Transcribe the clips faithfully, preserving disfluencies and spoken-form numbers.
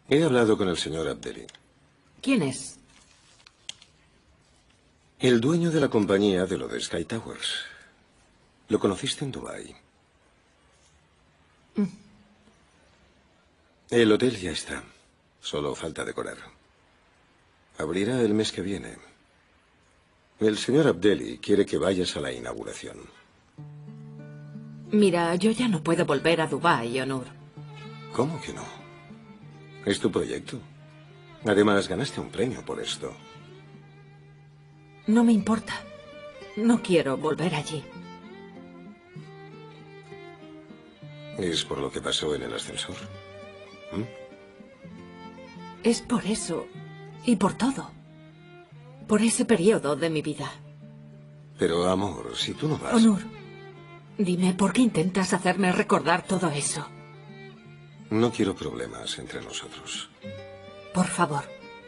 He hablado con el señor Abdelli. ¿Quién es? El dueño de la compañía de lo de Sky Towers. Lo conociste en Dubái. Mm. El hotel ya está. Solo falta decorar. Abrirá el mes que viene. El señor Abdelli quiere que vayas a la inauguración. Mira, yo ya no puedo volver a Dubái, Onur. ¿Cómo que no? Es tu proyecto. Además, ganaste un premio por esto. No me importa. No quiero volver allí. ¿Es por lo que pasó en el ascensor? ¿Mm? Es por eso. Y por todo. Por ese periodo de mi vida. Pero, amor, si tú no vas... Onur, dime, ¿por qué intentas hacerme recordar todo eso? No quiero problemas entre nosotros. Por favor.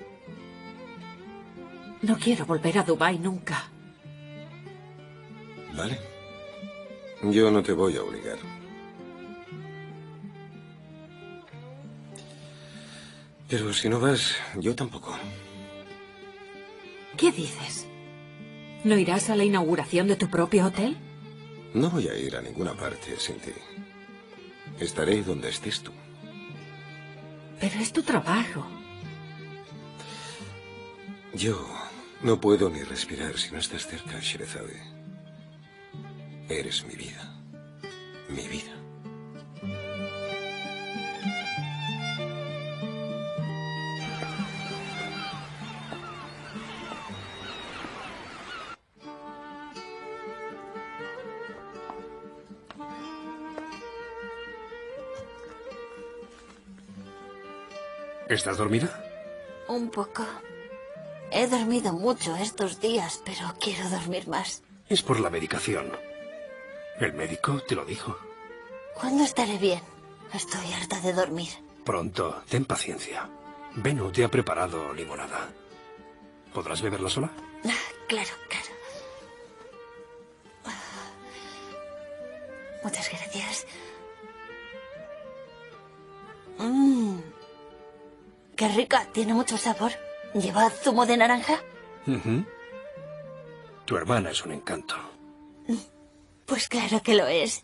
No quiero volver a Dubái nunca. Vale. Yo no te voy a obligar. Pero si no vas, yo tampoco. ¿Qué dices? ¿No irás a la inauguración de tu propio hotel? No voy a ir a ninguna parte sin ti. Estaré donde estés tú. Pero es tu trabajo. Yo no puedo ni respirar si no estás cerca, Sherezade. Eres mi vida. Mi vida. ¿Estás dormida? Un poco. He dormido mucho estos días, pero quiero dormir más. Es por la medicación. El médico te lo dijo. ¿Cuándo estaré bien? Estoy harta de dormir. Pronto, ten paciencia. Benu te ha preparado limonada. ¿Podrás beberla sola? Claro, claro. Muchas gracias. Mmm. Qué rica, tiene mucho sabor. ¿Lleva zumo de naranja? Uh-huh. Tu hermana es un encanto. Pues claro que lo es.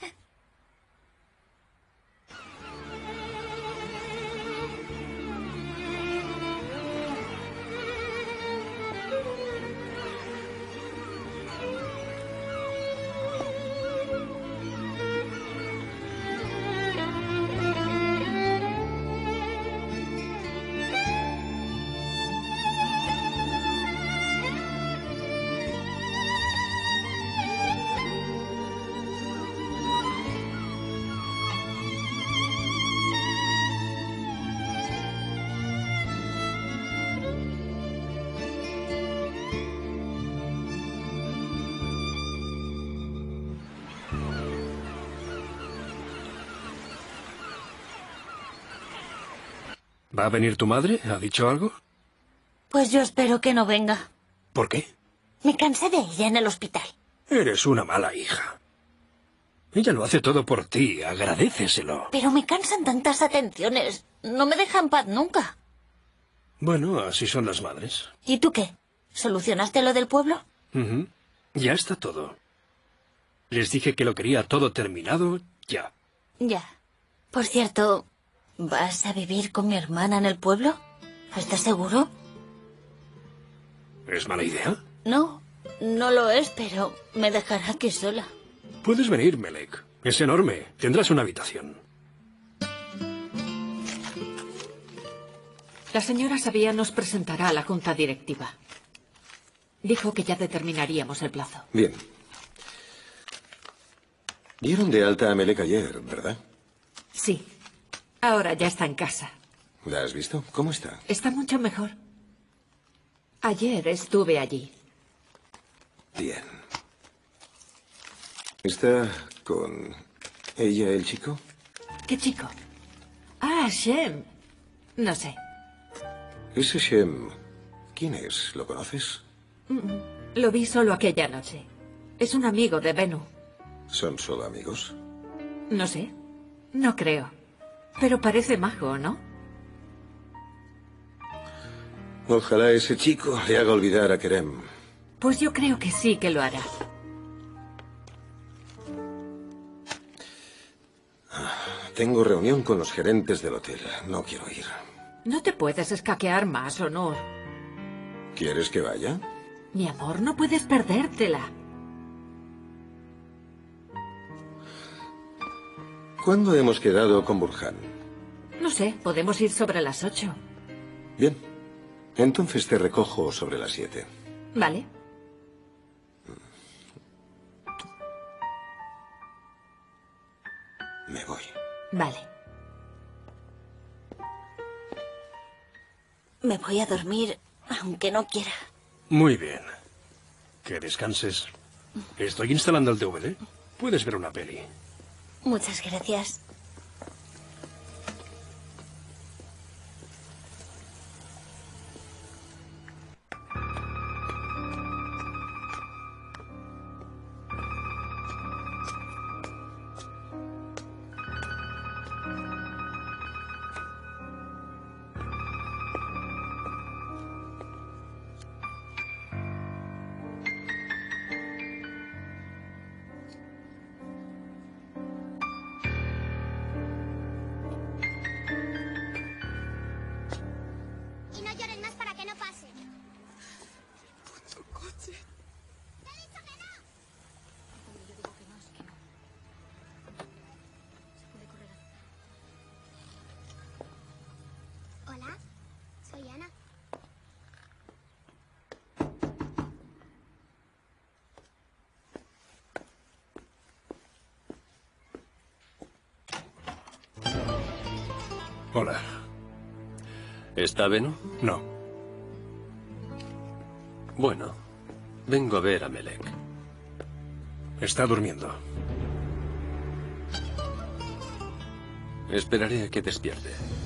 ¿Va a venir tu madre? ¿Ha dicho algo? Pues yo espero que no venga. ¿Por qué? Me cansé de ella en el hospital. Eres una mala hija. Ella lo hace todo por ti, agradéceselo. Pero me cansan tantas atenciones. No me deja en paz nunca. Bueno, así son las madres. ¿Y tú qué? ¿Solucionaste lo del pueblo? Uh-huh. Ya está todo. Les dije que lo quería todo terminado ya. Ya. Por cierto, ¿vas a vivir con mi hermana en el pueblo? ¿Estás seguro? ¿Es mala idea? No, no lo es, pero me dejará aquí sola. Puedes venir, Melek. Es enorme. Tendrás una habitación. La señora Sabia nos presentará a la junta directiva. Dijo que ya determinaríamos el plazo. Bien. Dieron de alta a Melek ayer, ¿verdad? Sí. Ahora ya está en casa. ¿La has visto? ¿Cómo está? Está mucho mejor. Ayer estuve allí. Bien. ¿Está con ella el chico? ¿Qué chico? Ah, Shem. No sé. Ese Shem, ¿quién es? ¿Lo conoces? Mm, Lo vi solo aquella noche. Es un amigo de Benu. ¿Son solo amigos? No sé. No creo. Pero parece majo, ¿no? Ojalá ese chico le haga olvidar a Kerem. Pues yo creo que sí que lo hará. Tengo reunión con los gerentes del hotel. No quiero ir. No te puedes escaquear más, Honor. ¿Quieres que vaya? Mi amor, no puedes perdértela. ¿Cuándo hemos quedado con Burhan? No sé, podemos ir sobre las ocho. Bien. Entonces te recojo sobre las siete. Vale. Me voy. Vale. Me voy a dormir, aunque no quiera. Muy bien. Que descanses. Estoy instalando el D V D. Puedes ver una peli. Muchas gracias. Y no lloren más para que no pase. Hola, soy Ana. Hola. ¿Está Beno? No. Bueno, vengo a ver a Melek. Está durmiendo. Esperaré a que despierte.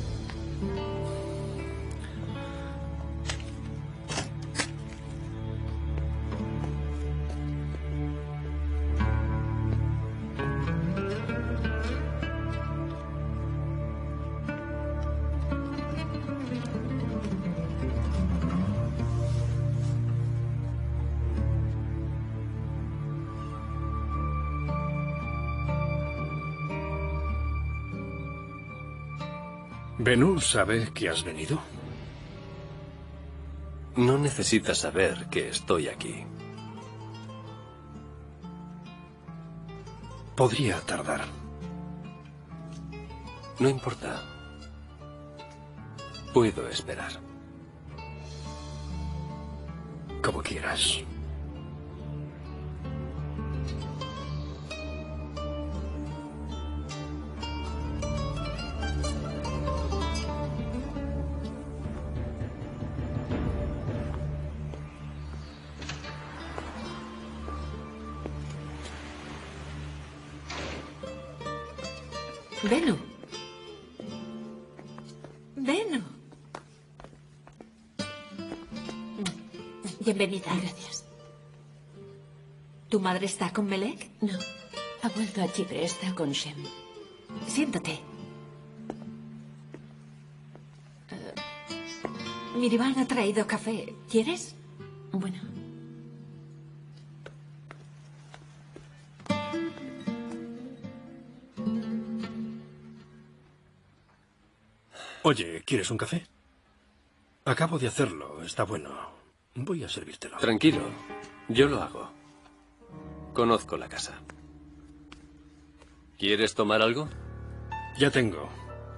¿Benul sabe que has venido? No necesita saber que estoy aquí. Podría tardar. No importa. Puedo esperar. Como quieras. Beno. Beno. Bienvenida. Gracias. ¿Tu madre está con Melek? No, ha vuelto a Chipre, está con Shem. Siéntate. Uh, Mirivan ha traído café. ¿Quieres? Bueno. Oye, ¿quieres un café? Acabo de hacerlo, está bueno. Voy a servírtelo. Tranquilo, yo lo hago. Conozco la casa. ¿Quieres tomar algo? Ya tengo.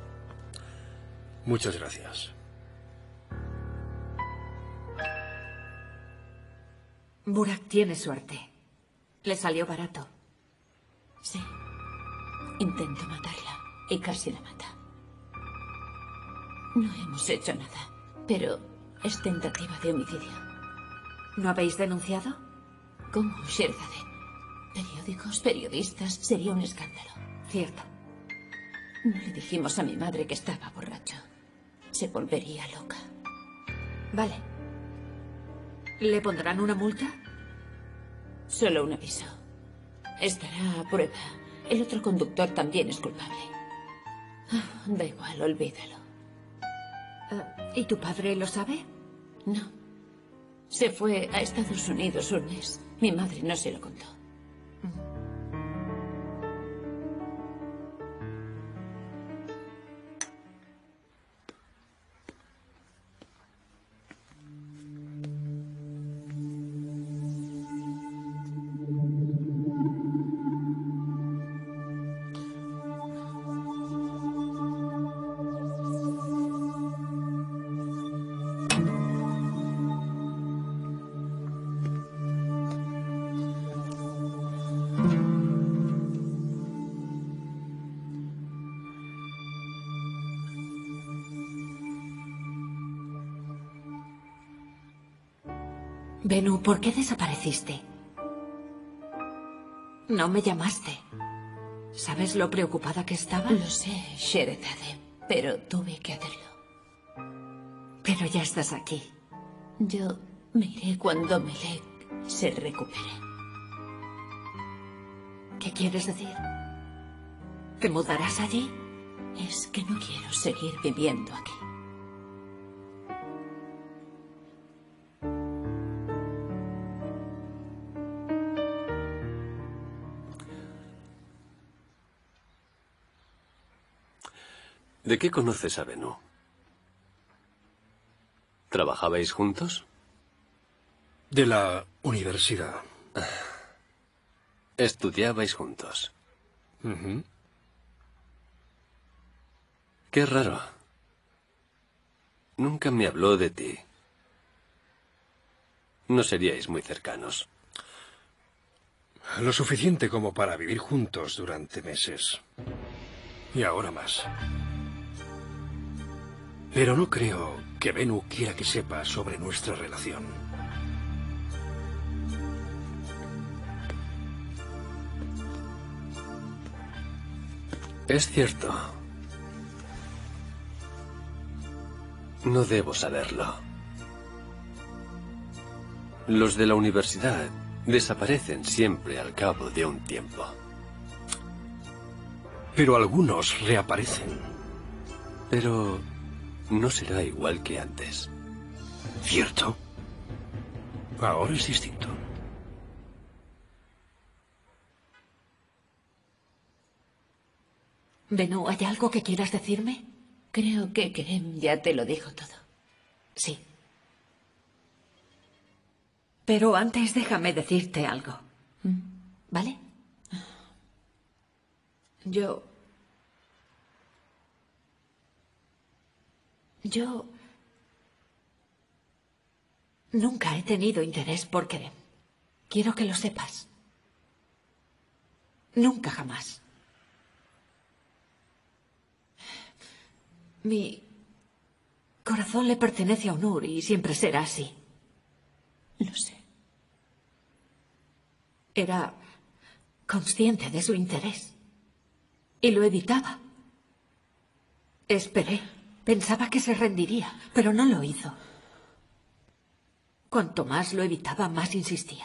Muchas gracias. Burak tiene suerte. Le salió barato. Sí. Intento matarla y casi la mata. No hemos hecho nada, pero es tentativa de homicidio. ¿No habéis denunciado? ¿Cómo, Sherzade? Periódicos, periodistas, sería un escándalo. Cierto. No le dijimos a mi madre que estaba borracho. Se volvería loca. Vale. ¿Le pondrán una multa? Solo un aviso. Estará a prueba. El otro conductor también es culpable. Ah, da igual, olvídalo. Uh, ¿Y tu padre lo sabe? No. Se fue a Estados Unidos un mes. Mi madre no se lo contó. Bennu, ¿por qué desapareciste? No me llamaste. ¿Sabes lo preocupada que estaba? Lo sé, Sherazade, pero tuve que hacerlo. Pero ya estás aquí. Yo me iré cuando Melek se recupere. ¿Qué quieres decir? ¿Te mudarás allí? Es que no quiero seguir viviendo aquí. ¿De qué conoces a Bennu? ¿Trabajabais juntos? De la universidad. Estudiabais juntos. Ujú. Qué raro. Nunca me habló de ti. No seríais muy cercanos. Lo suficiente como para vivir juntos durante meses. Y ahora más. Pero no creo que Bennu quiera que sepa sobre nuestra relación. Es cierto. No debo saberlo. Los de la universidad desaparecen siempre al cabo de un tiempo. Pero algunos reaparecen. Pero no será igual que antes. ¿Cierto? Ahora es distinto. Bennu, ¿hay algo que quieras decirme? Creo que Kerem ya te lo dijo todo. Sí. Pero antes déjame decirte algo. ¿Vale? Yo... Yo... Nunca he tenido interés por Kerem. Quiero que lo sepas. Nunca jamás. Mi corazón le pertenece a Onur y siempre será así. Lo sé. Era consciente de su interés. Y lo evitaba. Esperé. Pensaba que se rendiría, pero no lo hizo. Cuanto más lo evitaba, más insistía.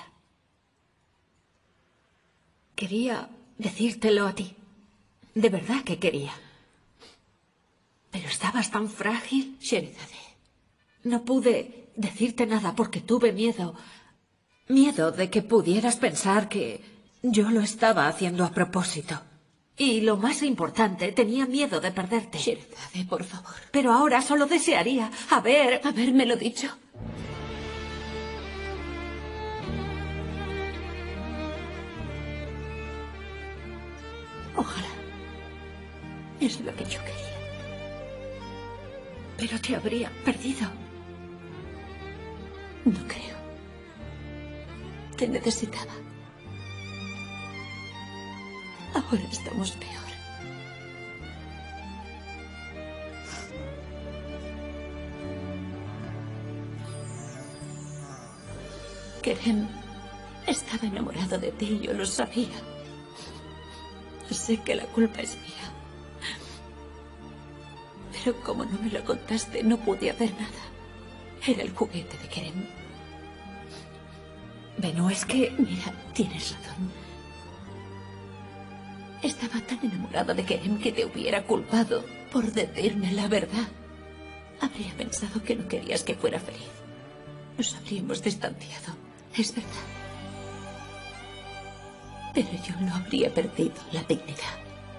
Quería decírtelo a ti. De verdad que quería. Pero estabas tan frágil. Sherazade. No pude decirte nada porque tuve miedo. Miedo de que pudieras pensar que yo lo estaba haciendo a propósito. Y lo más importante, tenía miedo de perderte. Sherazade, por favor. Pero ahora solo desearía haber... Habérmelo dicho. Ojalá. Es lo que yo quería. Pero te habría perdido. No creo. Te necesitaba. Ahora estamos peor. Kerem estaba enamorado de ti, yo lo sabía. Sé que la culpa es mía. Pero como no me lo contaste, no pude hacer nada. Era el juguete de Kerem. Bennu, es que... Mira, tienes razón. Estaba tan enamorada de Kerem que te hubiera culpado por decirme la verdad. Habría pensado que no querías que fuera feliz. nos habríamos distanciado, es verdad. Pero yo no habría perdido la dignidad.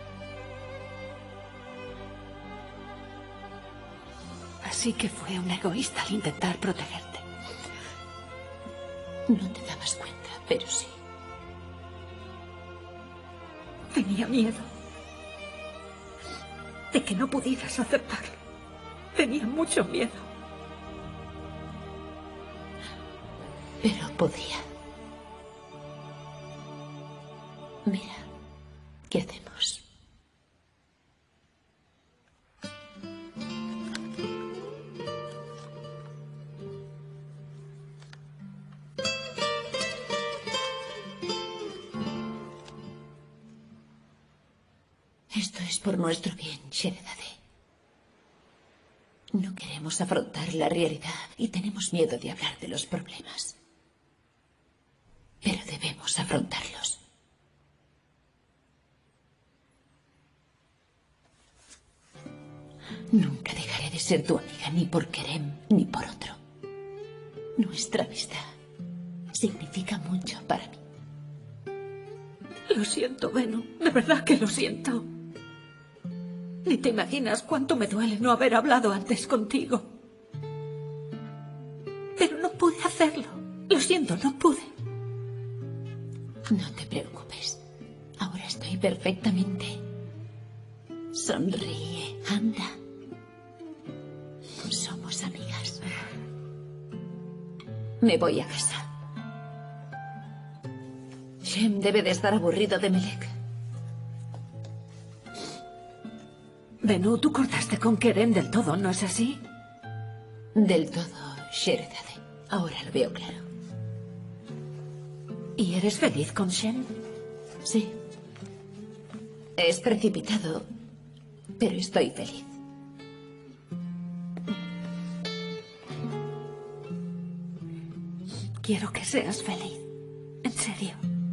Así que fue un egoísta al intentar protegerte. No te dabas cuenta, pero sí. Tenía miedo de que no pudieras aceptarlo. Tenía mucho miedo. Pero podía. Mira, ¿qué hacemos? Esto es por nuestro bien, Sheredade. No queremos afrontar la realidad y tenemos miedo de hablar de los problemas. Pero debemos afrontarlos. Nunca dejaré de ser tu amiga, ni por Kerem, ni por otro. Nuestra amistad significa mucho para mí. Lo siento, Venu. De verdad que lo siento. Ni te imaginas cuánto me duele no haber hablado antes contigo. Pero no pude hacerlo. Lo siento, no pude. No te preocupes. Ahora estoy perfectamente. Sonríe, anda. Somos amigas. Me voy a casa. Shem debe de estar aburrido de Melek. Venu, tú cortaste con Kerem del todo, ¿no es así? Del todo, Sheredade. Ahora lo veo claro. ¿Y eres feliz con Shem? Sí. Es precipitado, pero estoy feliz. Quiero que seas feliz. En serio.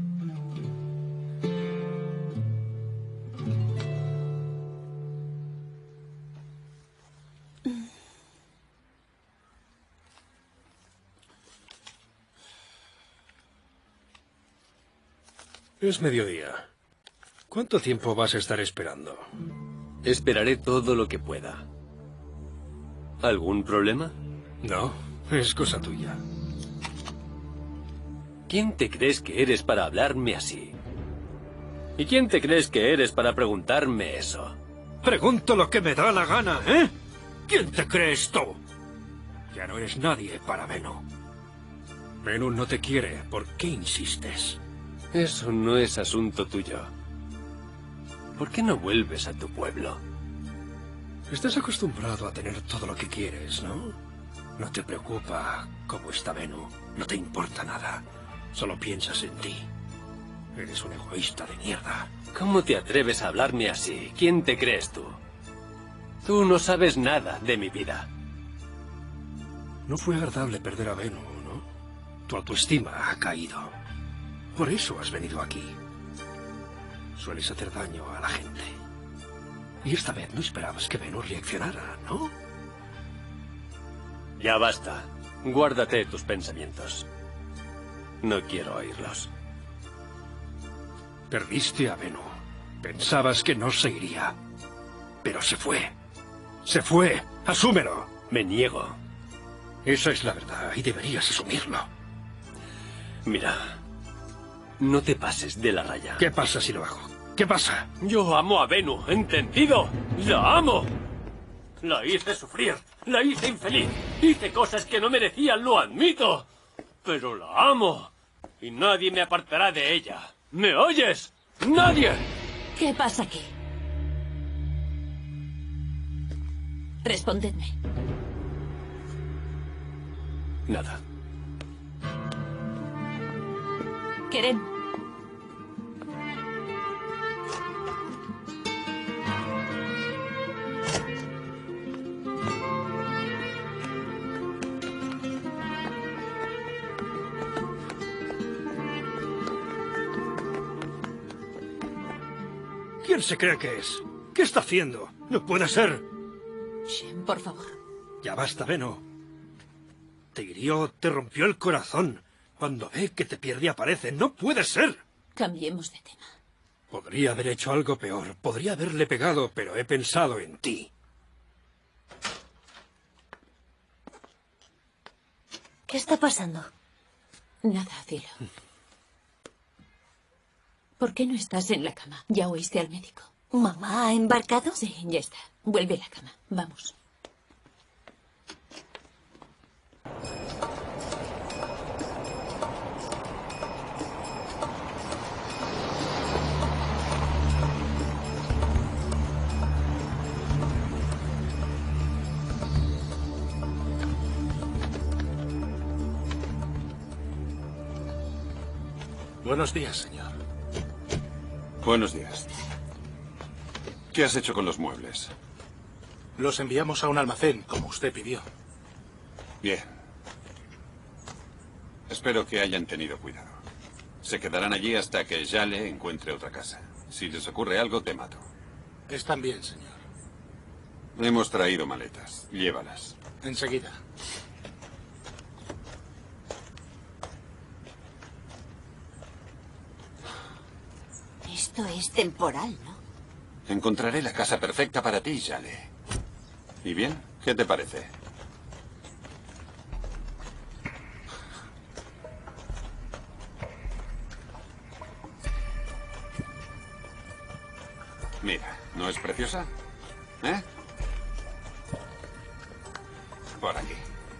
Es mediodía. ¿Cuánto tiempo vas a estar esperando? Esperaré todo lo que pueda. ¿Algún problema? No, es cosa tuya. ¿Quién te crees que eres para hablarme así? ¿Y quién te crees que eres para preguntarme eso? Pregunto lo que me da la gana, ¿eh? ¿Quién te crees tú? Ya no eres nadie para Venu. Venu no te quiere. ¿Por qué insistes? Eso no es asunto tuyo. ¿Por qué no vuelves a tu pueblo? Estás acostumbrado a tener todo lo que quieres, ¿no? No te preocupa cómo está Venu. No te importa nada. Solo piensas en ti. Eres un egoísta de mierda. ¿Cómo te atreves a hablarme así? ¿Quién te crees tú? Tú no sabes nada de mi vida. No fue agradable perder a Venu, ¿no? Tu autoestima ha caído. Por eso has venido aquí. Sueles hacer daño a la gente. Y esta vez no esperabas que Venu reaccionara, ¿no? Ya basta. Guárdate tus pensamientos. No quiero oírlos. Perdiste a Venu. Pensabas que no se iría. Pero se fue. Se fue. Asúmelo. Me niego. Esa es la verdad y deberías asumirlo. Mira, no te pases de la raya. ¿Qué pasa si lo hago? ¿Qué pasa? Yo amo a Venu, ¿entendido? ¡La amo! La hice sufrir, la hice infeliz. Hice cosas que no merecían, lo admito. Pero la amo. Y nadie me apartará de ella. ¿Me oyes? ¡Nadie! ¿Qué pasa aquí? Respondedme. Nada. Kerem. ¿Quién se cree que es? ¿Qué está haciendo? No puede ser. Shem, por favor. Ya basta, Venu. Te hirió, te rompió el corazón. Cuando ve que te pierde aparece. ¡No puede ser! Cambiemos de tema. Podría haber hecho algo peor. Podría haberle pegado, pero he pensado en ti. ¿Qué está pasando? Nada, cielo. ¿Por qué no estás en la cama? ¿Ya oíste al médico? ¿Mamá ha embarcado? Sí, ya está. Vuelve a la cama. Vamos. Buenos días, señor. Buenos días. ¿Qué has hecho con los muebles? Los enviamos a un almacén, como usted pidió. Bien. Espero que hayan tenido cuidado. Se quedarán allí hasta que Yale encuentre otra casa. Si les ocurre algo, te mato. Están bien, señor. Hemos traído maletas. Llévalas. Enseguida. Esto es temporal, ¿no? Encontraré la casa perfecta para ti, Yale. ¿Y bien? ¿Qué te parece? Mira, ¿no es preciosa? ¿Eh? Por aquí.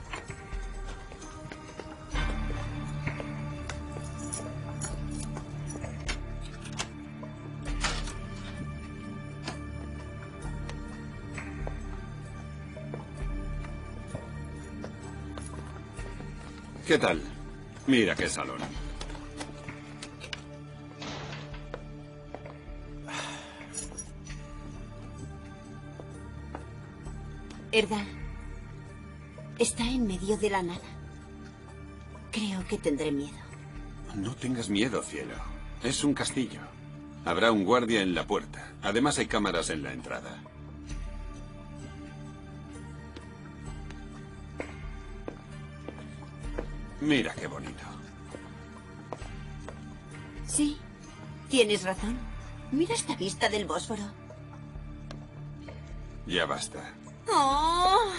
¿Qué tal? Mira qué salón. Erdal, está en medio de la nada. Creo que tendré miedo. No tengas miedo, cielo. Es un castillo. Habrá un guardia en la puerta. Además hay cámaras en la entrada. Mira qué bonito. Sí, tienes razón. Mira esta vista del Bósforo. Ya basta. ¡Oh!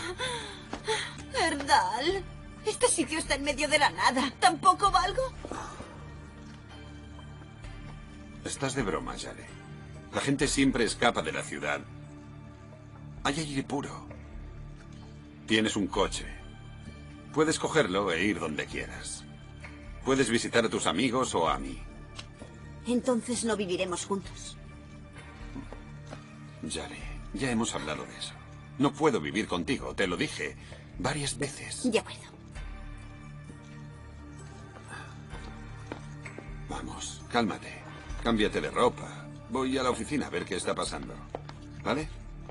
Erdal, este sitio está en medio de la nada. ¿Tampoco valgo? Estás de broma, Yale. La gente siempre escapa de la ciudad. Hay aire puro. Tienes un coche. Puedes cogerlo e ir donde quieras. Puedes visitar a tus amigos o a mí. Entonces no viviremos juntos. Yale, ya hemos hablado de eso. No puedo vivir contigo, te lo dije varias veces. De acuerdo. Vamos, cálmate. Cámbiate de ropa. Voy a la oficina a ver qué está pasando. ¿Vale?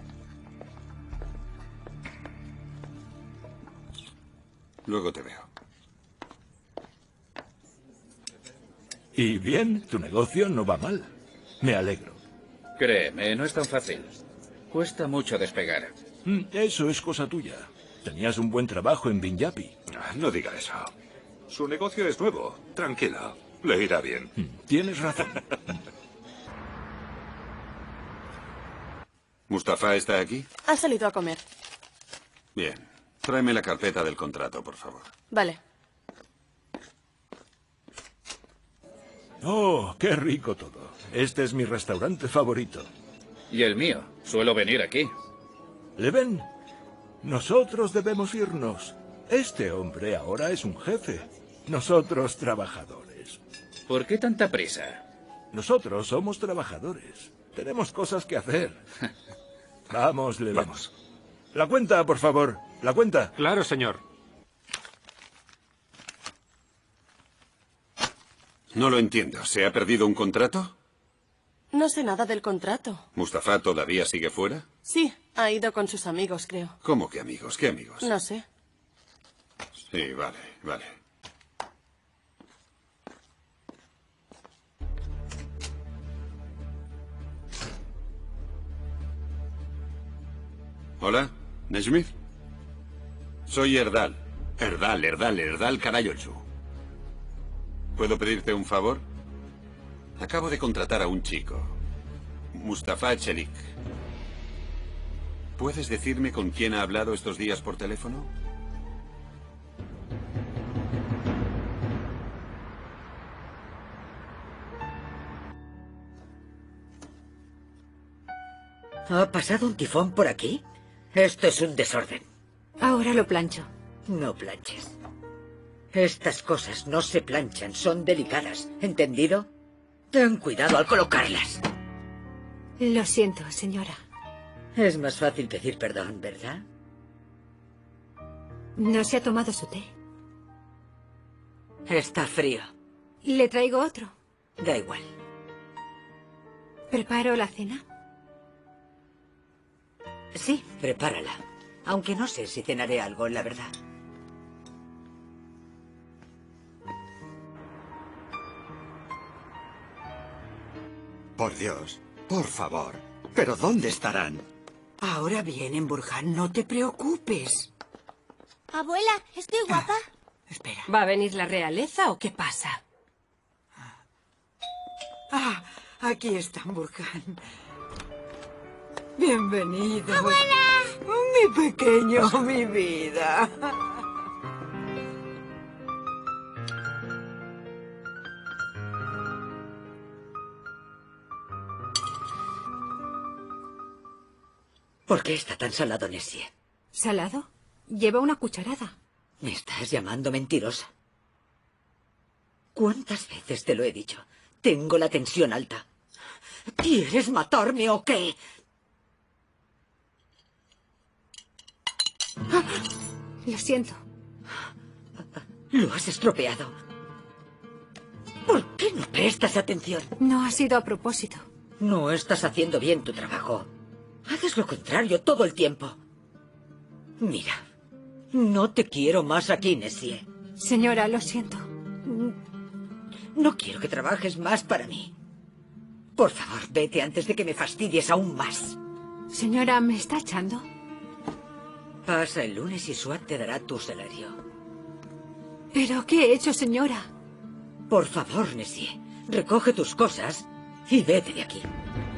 Luego te veo. Y bien, tu negocio no va mal. Me alegro. Créeme, no es tan fácil. Cuesta mucho despegar. Mm, Eso es cosa tuya. Tenías un buen trabajo en Binyapi. No diga eso. Su negocio es nuevo. Tranquila. Le irá bien. Mm, Tienes razón. ¿Mustafa está aquí? Ha salido a comer. Bien. Tráeme la carpeta del contrato, por favor. Vale. Oh, qué rico todo. Este es mi restaurante favorito. Y el mío. Suelo venir aquí. ¿Le ven? Nosotros debemos irnos. Este hombre ahora es un jefe. Nosotros trabajadores. ¿Por qué tanta prisa? Nosotros somos trabajadores. Tenemos cosas que hacer. Vamos, Leven. Vamos. La cuenta, por favor. La cuenta. Claro, señor. No lo entiendo. ¿Se ha perdido un contrato? No sé nada del contrato. ¿Mustafa todavía sigue fuera? Sí, ha ido con sus amigos, creo. ¿Cómo que amigos? ¿Qué amigos? No sé. Sí, vale, vale. Hola, Nejmith. Soy Erdal. Erdal, Erdal, Erdal Karayolchu. ¿Puedo pedirte un favor? Acabo de contratar a un chico. Mustafa Chelik. ¿Puedes decirme con quién ha hablado estos días por teléfono? ¿Ha pasado un tifón por aquí? Esto es un desorden. Ahora lo plancho. No planches. Estas cosas no se planchan, son delicadas. ¿Entendido? Ten cuidado al colocarlas. Lo siento, señora. Es más fácil pedir perdón, ¿verdad? No se ha tomado su té. Está frío. ¿Le traigo otro? Da igual. ¿Preparo la cena? Sí, prepárala. Aunque no sé si cenaré algo, la verdad. Por Dios, por favor. ¿Pero dónde estarán? Ahora vienen, Burhan, no te preocupes. Abuela, ¿estoy guapa? Espera. ¿Va a venir la realeza o qué pasa? Ah, aquí están, Burhan. Bienvenido. ¡Abuela! Mi pequeño, mi vida. ¿Por qué está tan salado, Nessie? ¿Salado? Lleva una cucharada. Me estás llamando mentirosa. ¿Cuántas veces te lo he dicho? Tengo la tensión alta. ¿Quieres matarme o qué? Lo siento. Lo has estropeado. ¿Por qué no prestas atención? No ha sido a propósito. No estás haciendo bien tu trabajo. Haces lo contrario todo el tiempo. Mira, no te quiero más aquí, Nessie. Señora, lo siento. No quiero que trabajes más para mí. Por favor, vete antes de que me fastidies aún más. Señora, ¿me está echando? Pasa el lunes y Swat te dará tu salario. ¿Pero qué he hecho, señora? Por favor, Nessie, recoge tus cosas y vete de aquí.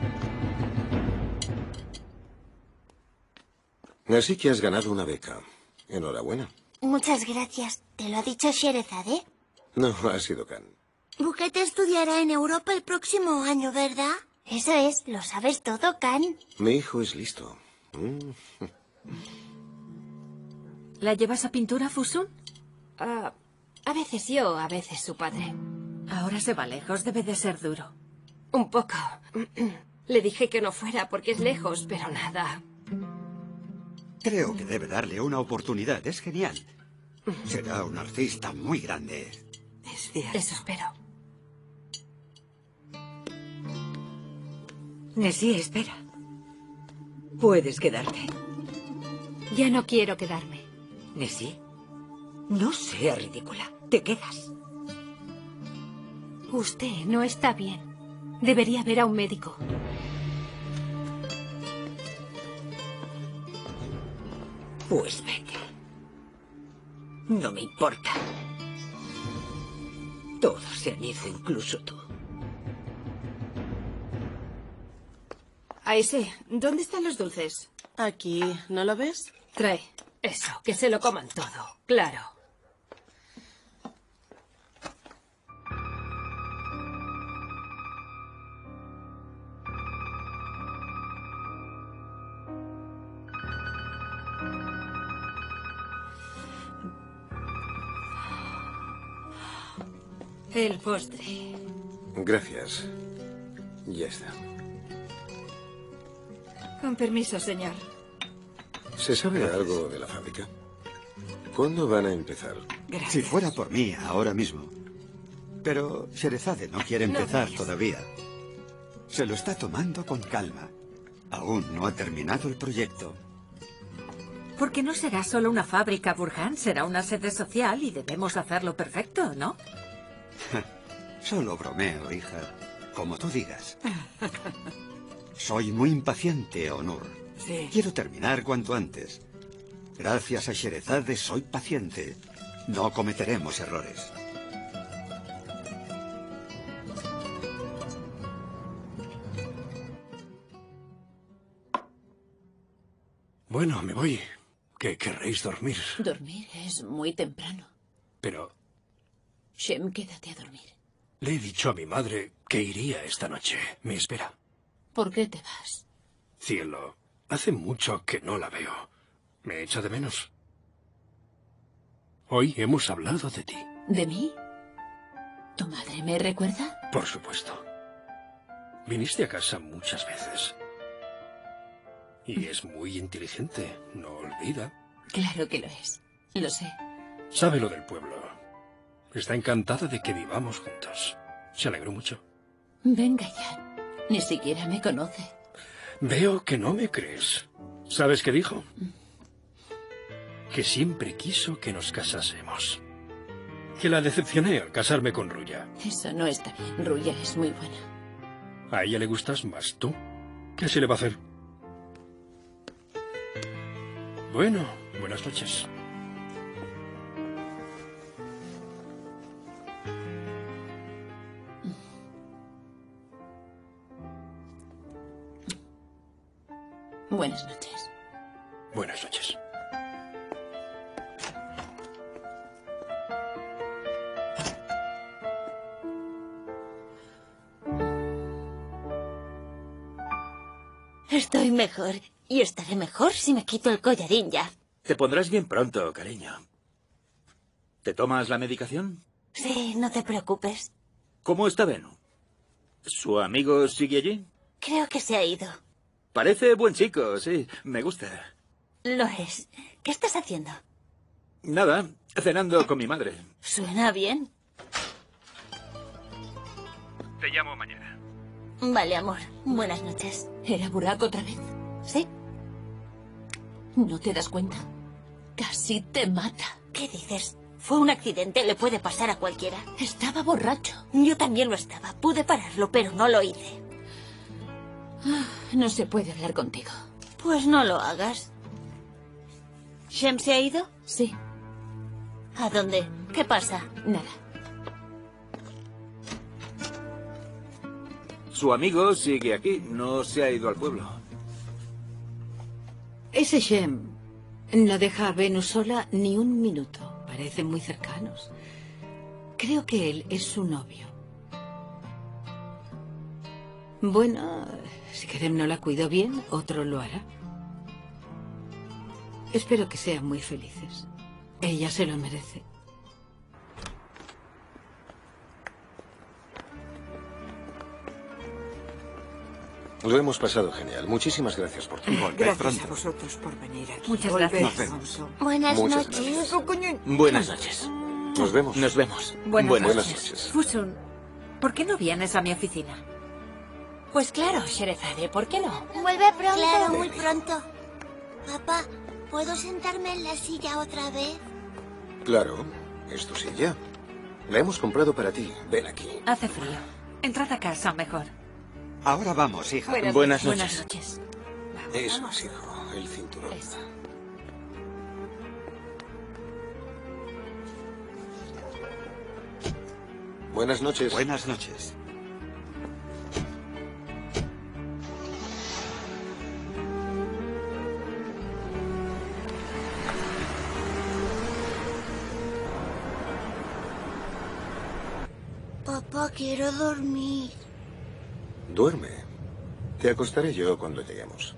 Así que has ganado una beca. Enhorabuena. Muchas gracias. ¿Te lo ha dicho Sherezade? No, ha sido Khan. Buket estudiará en Europa el próximo año, ¿verdad? Eso es, lo sabes todo, Khan. Mi hijo es listo. Mm. ¿La llevas a pintura, Fusun? Uh, a veces yo, a veces su padre. Ahora se va lejos, debe de ser duro. Un poco. Le dije que no fuera porque es lejos, pero nada. Creo que debe darle una oportunidad. Es genial. Será un artista muy grande. Es cierto. Eso espero. Nessie, espera. Puedes quedarte. Ya no quiero quedarme. Nessie, no sea ridícula. Te quedas. Usted no está bien. Debería ver a un médico. Pues vete. No me importa. Todos se han ido, incluso tú. Aise, ¿dónde están los dulces? Aquí, ¿no lo ves? Trae. Eso, que se lo coman todo. Claro. El postre. Gracias. Ya está. Con permiso, señor. ¿Se sabe algo de la fábrica? ¿Cuándo van a empezar? Gracias. Si fuera por mí, ahora mismo. Pero Sherezade no quiere empezar No todavía. Se lo está tomando con calma. Aún no ha terminado el proyecto. Porque no será solo una fábrica, Burhan. Será una sede social y debemos hacerlo perfecto, ¿no? Solo bromeo, hija. Como tú digas. Soy muy impaciente, Onur. Sí. Quiero terminar cuanto antes. Gracias a Sherezade soy paciente. No cometeremos errores. Bueno, me voy. ¿Qué querréis dormir? Dormir es muy temprano. Pero Shem, quédate a dormir. le he dicho a mi madre que iría esta noche. Me espera. ¿Por qué te vas? Cielo, hace mucho que no la veo. Me echa de menos. Hoy hemos hablado de ti. ¿De mí? ¿Tu madre me recuerda? Por supuesto. Viniste a casa muchas veces. Y es muy inteligente, no olvida. Claro que lo es. Lo sé. Sabe lo del pueblo. Está encantada de que vivamos juntos. Se alegró mucho. Venga ya. Ni siquiera me conoce. Veo que no me crees. ¿Sabes qué dijo? Que siempre quiso que nos casásemos. Que la decepcioné al casarme con Ruya. Eso no está bien. Ruya es muy buena. A ella le gustas más tú. ¿Qué se le va a hacer? Bueno, buenas noches. Buenas noches. Buenas noches. Estoy mejor. Y estaré mejor si me quito el collarín ya. Te pondrás bien pronto, cariño. ¿Te tomas la medicación? Sí, no te preocupes. ¿Cómo está Benu? ¿Su amigo sigue allí? Creo que se ha ido. Parece buen chico, sí. Me gusta. Lo es. ¿Qué estás haciendo? Nada, cenando con mi madre. Suena bien. Te llamo mañana. Vale, amor. Buenas noches. ¿Era Burak otra vez? Sí. ¿No te das cuenta? Casi te mata. ¿Qué dices? Fue un accidente, le puede pasar a cualquiera. Estaba borracho. Yo también lo estaba. Pude pararlo, pero no lo hice. No se puede hablar contigo. Pues no lo hagas. ¿Shem se ha ido? Sí. ¿A dónde? ¿Qué pasa? Nada. Su amigo sigue aquí, no se ha ido al pueblo. Ese Shem no deja a Venus sola ni un minuto. Parecen muy cercanos. Creo que él es su novio. Bueno, si Kerem no la cuidó bien, otro lo hará. Espero que sean muy felices. Ella se lo merece. Lo hemos pasado genial. Muchísimas gracias por todo. Gracias a vosotros por venir aquí. Muchas Volved gracias. pronto. Buenas Muchas noches. Buenas noches. Nos vemos. Nos vemos. Buenas, Buenas noches. noches. Fusun, ¿por qué no vienes a mi oficina? Pues claro, Sherezade, ¿por qué no? Vuelve pronto. Claro, muy pronto. Papá, ¿puedo sentarme en la silla otra vez? Claro, es tu silla. La hemos comprado para ti. Ven aquí. Hace frío. Entrad a casa mejor. Ahora vamos, hija. Buenas, Buenas noches. noches. Eso es, hijo. El cinturón. Eso. Buenas noches. Buenas noches. Papá, quiero dormir. Duerme. Te acostaré yo cuando lleguemos.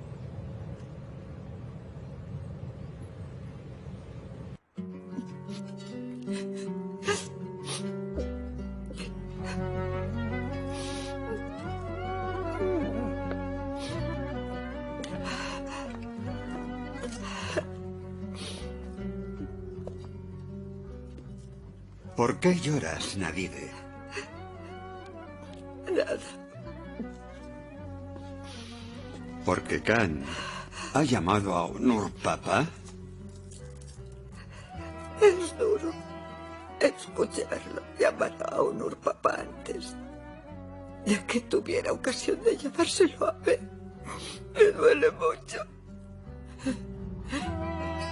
¿Por qué lloras, Nadide? Nada. ¿Porque Khan ha llamado a Onur papá? Es duro escucharlo llamar a Onur papá antes de que tuviera ocasión de llamárselo a ver. Me duele mucho.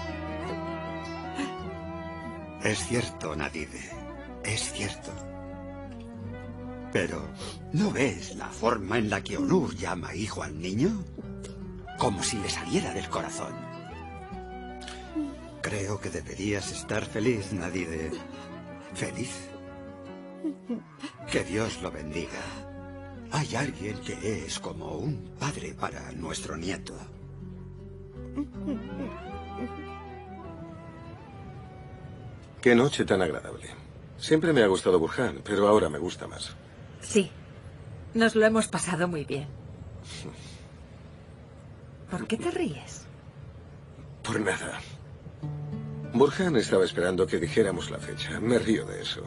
Es cierto, Nadide. Es cierto. Pero, ¿no ves la forma en la que Onur llama hijo al niño? Como si le saliera del corazón. Creo que deberías estar feliz, Nadide. ¿Feliz? Que Dios lo bendiga. Hay alguien que es como un padre para nuestro nieto. Qué noche tan agradable. Siempre me ha gustado Burhan, pero ahora me gusta más. Sí, nos lo hemos pasado muy bien. ¿Por qué te ríes? Por nada. Burhan estaba esperando que dijéramos la fecha. Me río de eso.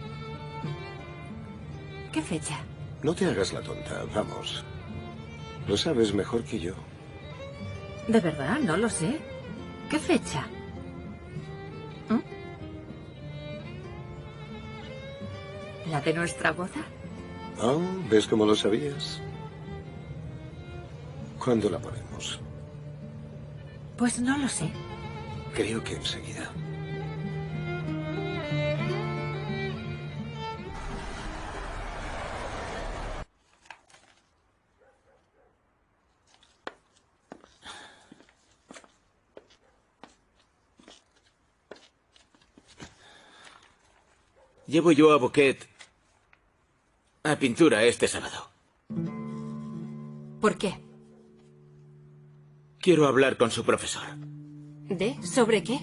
¿Qué fecha? No te hagas la tonta, vamos. Lo sabes mejor que yo. De verdad, no lo sé. ¿Qué fecha? ¿Mm? ¿La de nuestra boda? Oh, ¿ves cómo lo sabías? ¿Cuándo la ponemos? Pues no lo sé. Creo que enseguida. Llevo yo a Bouquet a pintura este sábado. ¿Por qué? Quiero hablar con su profesor. ¿De? ¿Sobre qué?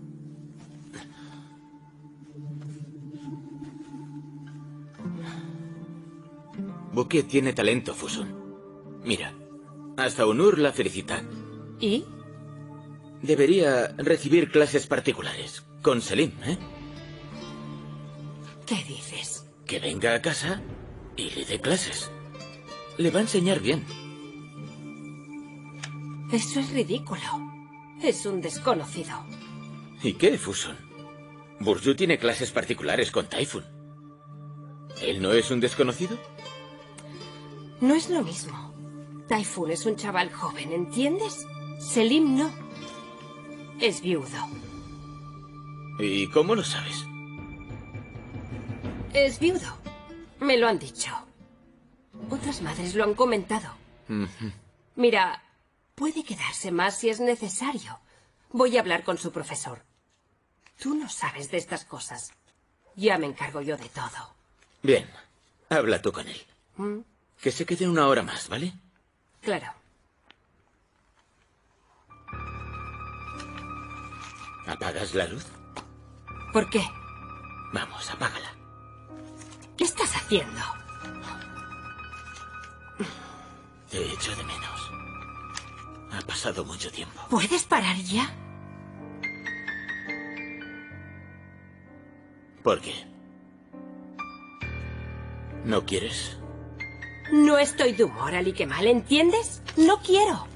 Bouquet tiene talento, Fusun. Mira, hasta Onur la felicita. ¿Y? Debería recibir clases particulares con Selim, ¿eh? ¿Qué dices? Que venga a casa y le dé clases. Le va a enseñar bien. Eso es ridículo. Es un desconocido. ¿Y qué, Fusun? Burju tiene clases particulares con Typhoon. ¿Él no es un desconocido? No es lo mismo. Typhoon es un chaval joven, ¿entiendes? Selim no. Es viudo. ¿Y cómo lo sabes? Es viudo. Me lo han dicho. Otras madres lo han comentado. Uh-huh. Mira, puede quedarse más si es necesario. Voy a hablar con su profesor. Tú no sabes de estas cosas. Ya me encargo yo de todo. Bien, habla tú con él. ¿Mm? Que se quede una hora más, ¿vale? Claro. ¿Apagas la luz? ¿Por qué? Vamos, apágala. ¿Qué estás haciendo? Te echo de menos. Ha pasado mucho tiempo. ¿Puedes parar ya? ¿Por qué? ¿No quieres? No estoy de humor, Ali Kemal, ¿entiendes? No quiero.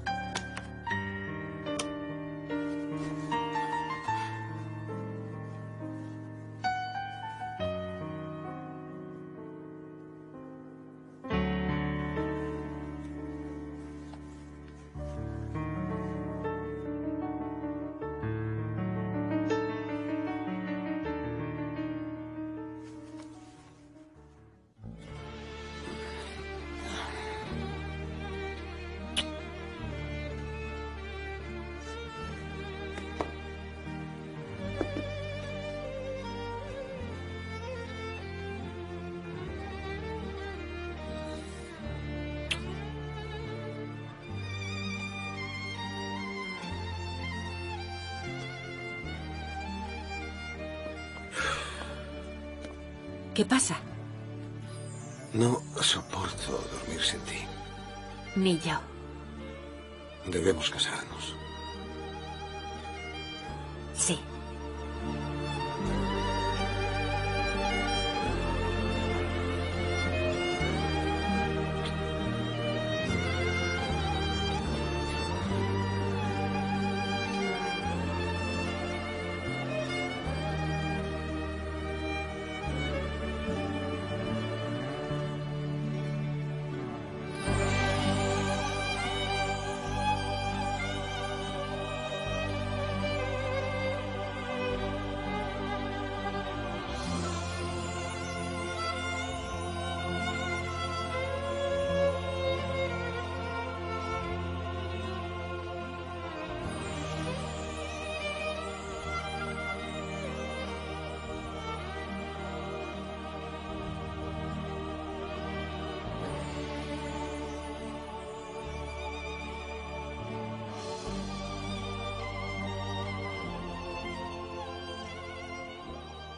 ¿Qué pasa? No soporto dormir sin ti. Ni yo. Debemos casarnos. Sí.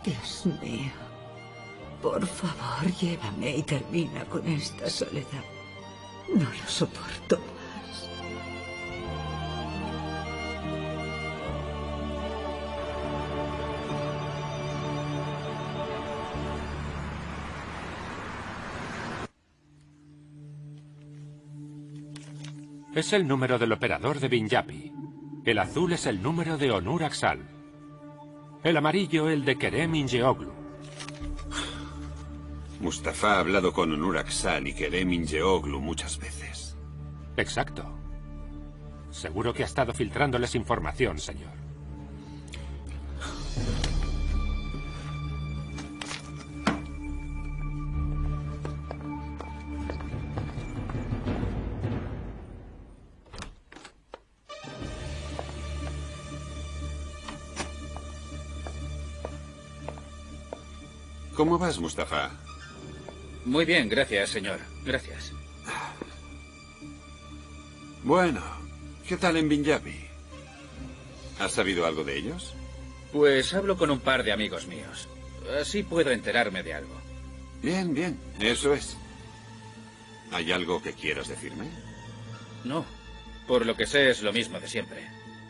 Dios mío. Por favor, llévame y termina con esta soledad. No lo soporto más. Es el número del operador de Binyapi. El azul es el número de Onur Aksal. El amarillo el de Kerem Ingeoglu. Mustafa ha hablado con Onur Aksal y Kerem Ingeoglu muchas veces. Exacto. Seguro que ha estado filtrándoles información, señor. ¿Cómo vas, Mustafa? Muy bien, gracias, señor. Gracias. Bueno, ¿qué tal en Binyapi? ¿Has sabido algo de ellos? Pues hablo con un par de amigos míos. Así puedo enterarme de algo. Bien, bien, eso es. ¿Hay algo que quieras decirme? No. Por lo que sé es lo mismo de siempre.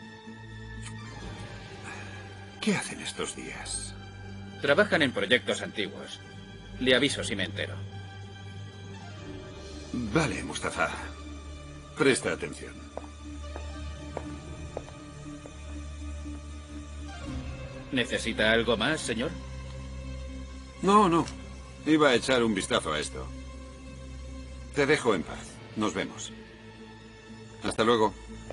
¿Qué hacen estos días? Trabajan en proyectos antiguos. Le aviso si me entero. Vale, Mustafa. Presta atención. ¿Necesita algo más, señor? No, no. Iba a echar un vistazo a esto. Te dejo en paz. Nos vemos. Hasta luego.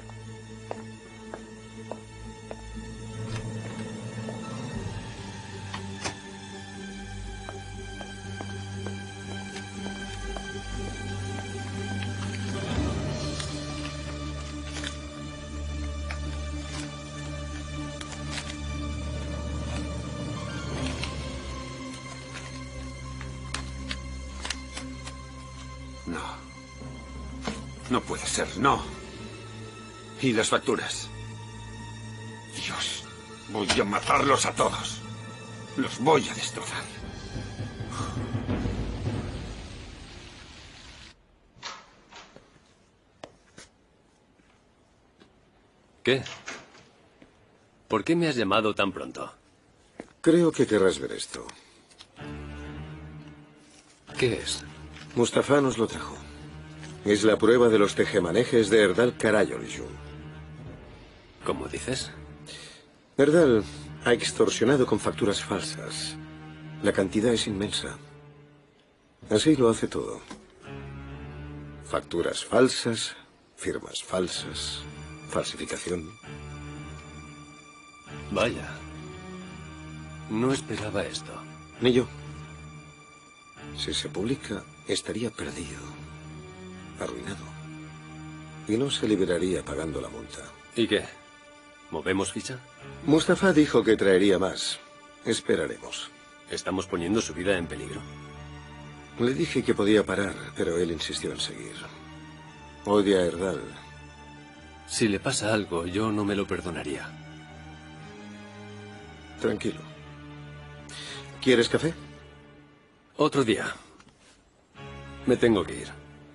No puede ser, no. ¿Y las facturas? Dios, voy a matarlos a todos. Los voy a destrozar. ¿Qué? ¿Por qué me has llamado tan pronto? Creo que querrás ver esto. ¿Qué es? Mustafa nos lo trajo. Es la prueba de los tejemanejes de Erdal Karayolishun. ¿Cómo dices? Erdal ha extorsionado con facturas falsas. La cantidad es inmensa. Así lo hace todo. Facturas falsas, firmas falsas, falsificación. Vaya. No esperaba esto. Ni yo. Si se publica, estaría perdido. Arruinado. Y no se liberaría pagando la multa. ¿Y qué? ¿Movemos ficha? Mustafa dijo que traería más. Esperaremos. Estamos poniendo su vida en peligro. Le dije que podía parar, pero él insistió en seguir. Odia a Erdal. Si le pasa algo, yo no me lo perdonaría. Tranquilo. ¿Quieres café? Otro día. Me tengo que ir.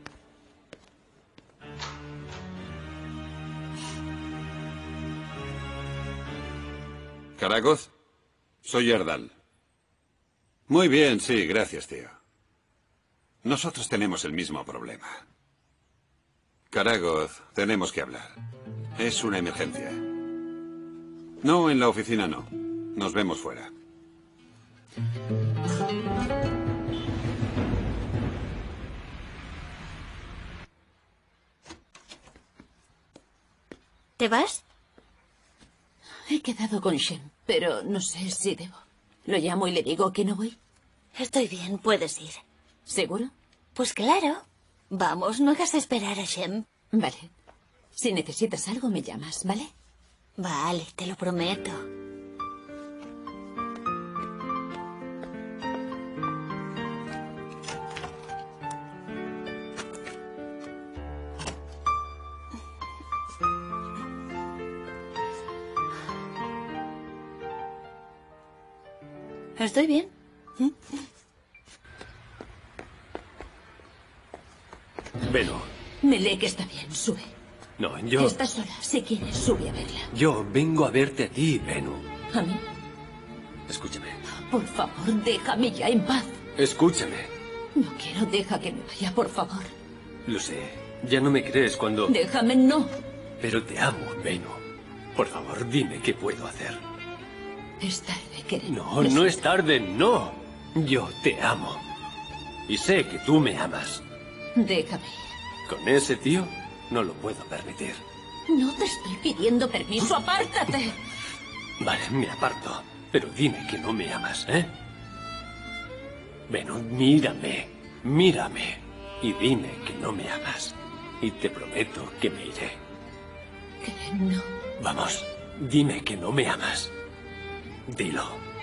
¿Karagoz? Soy Erdal. Muy bien, sí, gracias, tío. Nosotros tenemos el mismo problema. Karagoz, tenemos que hablar. Es una emergencia. No, en la oficina no. Nos vemos fuera. ¿Te vas? He quedado con Shem, pero no sé si debo. Lo llamo y le digo que no voy. Estoy bien, puedes ir. ¿Seguro? Pues claro. Vamos, no hagas esperar a Shem. Vale. Si necesitas algo, me llamas, ¿vale? Vale, te lo prometo. Estoy bien. Veno. Melek está bien, sube. No, yo... Está sola. Si quieres, sube a verla. Yo vengo a verte a ti, Venu. ¿A mí? Escúchame. Por favor, déjame ya en paz. Escúchame. No quiero, deja que me vaya, por favor. Lo sé. Ya no me crees cuando... Déjame, no. Pero te amo, Venu. Por favor, dime qué puedo hacer. Es tarde, querido. No, no es tarde, no. Yo te amo. Y sé que tú me amas. Déjame ir. Con ese tío no lo puedo permitir. No te estoy pidiendo permiso, apártate. Vale, me aparto. Pero dime que no me amas, ¿eh? Venu, mírame. Mírame. Y dime que no me amas. Y te prometo que me iré. Que no. Vamos, dime que no me amas. Dilo.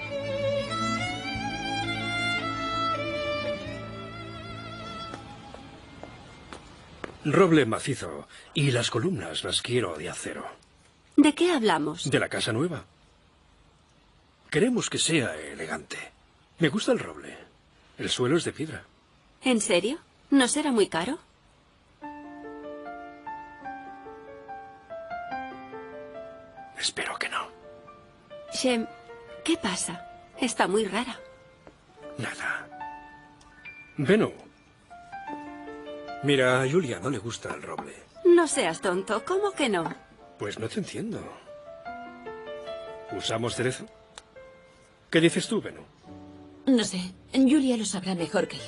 Roble macizo. Y las columnas las quiero de acero. ¿De qué hablamos? De la casa nueva. Queremos que sea elegante. Me gusta el roble. El suelo es de piedra. ¿En serio? ¿No será muy caro? Espero que no. Shem, ¿qué pasa? Está muy rara. Nada. Venu. Mira, a Julia no le gusta el roble. No seas tonto, ¿cómo que no? Pues no te entiendo. ¿Usamos cerezo? ¿Qué dices tú, Venu? No sé. Julia lo sabrá mejor que yo.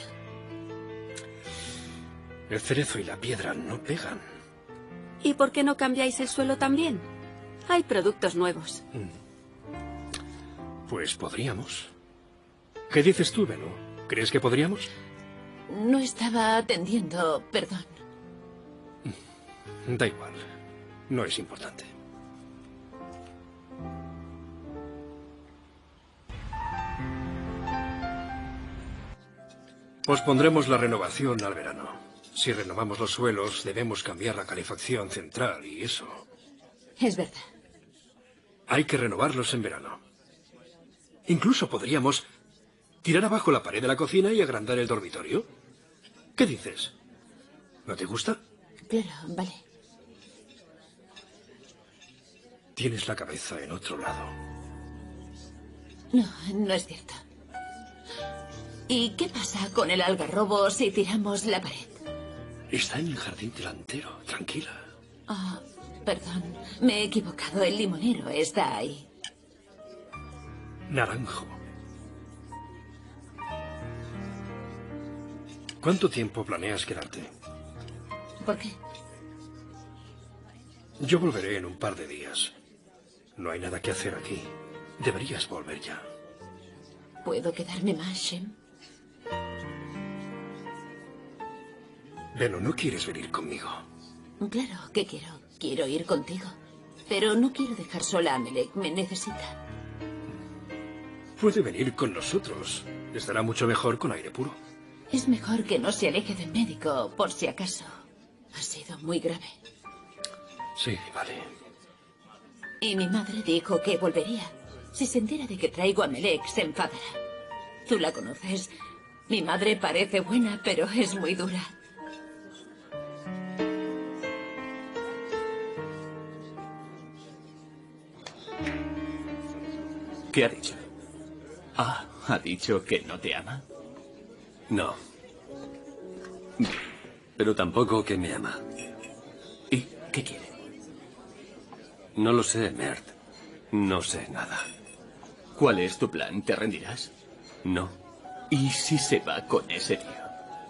El cerezo y la piedra no pegan. ¿Y por qué no cambiáis el suelo también? Hay productos nuevos. Pues podríamos. ¿Qué dices tú, Venu? ¿Crees que podríamos? No estaba atendiendo, perdón. Da igual. No es importante. Pospondremos la renovación al verano. Si renovamos los suelos, debemos cambiar la calefacción central y eso. Es verdad. Hay que renovarlos en verano. Incluso podríamos tirar abajo la pared de la cocina y agrandar el dormitorio. ¿Qué dices? ¿No te gusta? Claro, vale. Tienes la cabeza en otro lado. No, no es cierto. ¿Y qué pasa con el algarrobo si tiramos la pared? Está en el jardín delantero. Tranquila. Ah, perdón. Me he equivocado. El limonero está ahí. Naranjo. ¿Cuánto tiempo planeas quedarte? ¿Por qué? Yo volveré en un par de días. No hay nada que hacer aquí. Deberías volver ya. ¿Puedo quedarme más, Shem? Venu, ¿no quieres venir conmigo? Claro que quiero. Quiero ir contigo. Pero no quiero dejar sola a Melek. Me necesita. Puede venir con nosotros. Estará mucho mejor con aire puro. Es mejor que no se aleje del médico, por si acaso. Ha sido muy grave. Sí, vale. Y mi madre dijo que volvería. Si se entera de que traigo a Melek, se enfadará. Tú la conoces. Mi madre parece buena, pero es muy dura. ¿Qué ha dicho? Ah, ¿ha dicho que no te ama? No. Pero tampoco que me ama. ¿Y qué quiere? No lo sé, Mert. No sé nada. ¿Cuál es tu plan? ¿Te rendirás? No. ¿Y si se va con ese tío?